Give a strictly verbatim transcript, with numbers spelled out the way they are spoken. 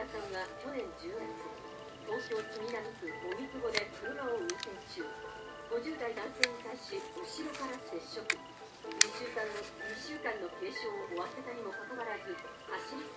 さんは去年じゅうがつ、東京杉並区荻窪で車を運転中、ごじゅう代男性に対し後ろから接触、にしゅうかんのにしゅうかんの軽傷を負わせたにもかかわらず、走り